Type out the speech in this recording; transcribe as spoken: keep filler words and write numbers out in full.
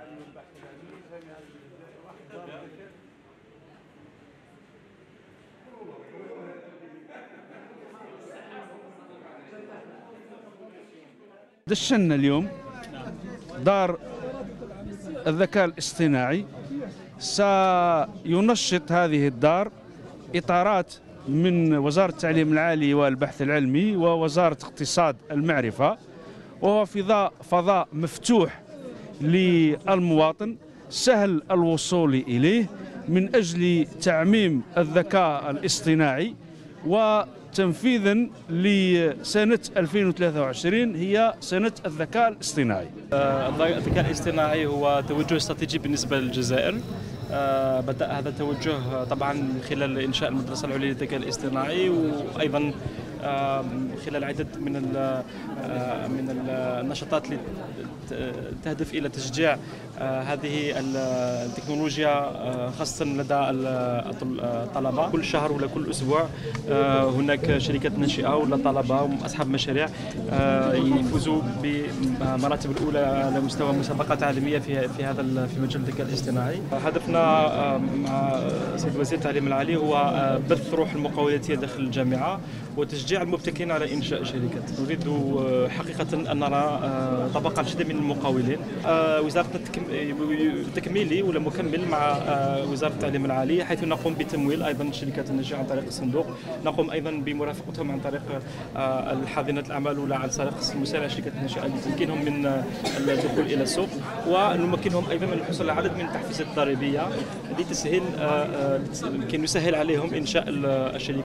دشنا اليوم دار الذكاء الاصطناعي. سينشط هذه الدار إطارات من وزارة التعليم العالي والبحث العلمي ووزارة اقتصاد المعرفة، وهو فضاء فضاء مفتوح للمواطن سهل الوصول إليه من أجل تعميم الذكاء الاصطناعي وتنفيذا لسنة ألفين وثلاثة وعشرين هي سنة الذكاء الاصطناعي. الذكاء الاصطناعي هو توجه استراتيجي بالنسبة للجزائر. بدأ هذا التوجه طبعا من خلال إنشاء المدرسة العليا للذكاء الاصطناعي، وأيضا خلال عدة من من النشاطات اللي تهدف إلى تشجيع هذه التكنولوجيا خاصة لدى الطلبة. كل شهر ولا كل أسبوع هناك شركات ناشئة ولا طلبة وأصحاب مشاريع يفوزوا بمراتب الأولى على مستوى مسابقات عالمية في في هذا في مجال الذكاء الاصطناعي. هدفنا مع سيد وزير التعليم العالي هو بث روح المقاولاتية داخل الجامعة وتشجيع المبتكرين على إنشاء شركات. نريد حقيقة أن نرى طبقة جديدة من المقاولين. وزارتنا تكميلي ولا مكمل مع وزارة التعليم العالي، حيث نقوم بتمويل أيضا الشركات الناشئة عن طريق الصندوق، نقوم أيضا بمرافقتهم عن طريق حاضنة الأعمال ولا عن طريق مسارع الشركات الناشئة لتمكينهم من الدخول إلى السوق، ونمكنهم أيضا من الحصول على عدد من التحفيزات الضريبية لتسهيل كي نسهل عليهم إنشاء الشركات.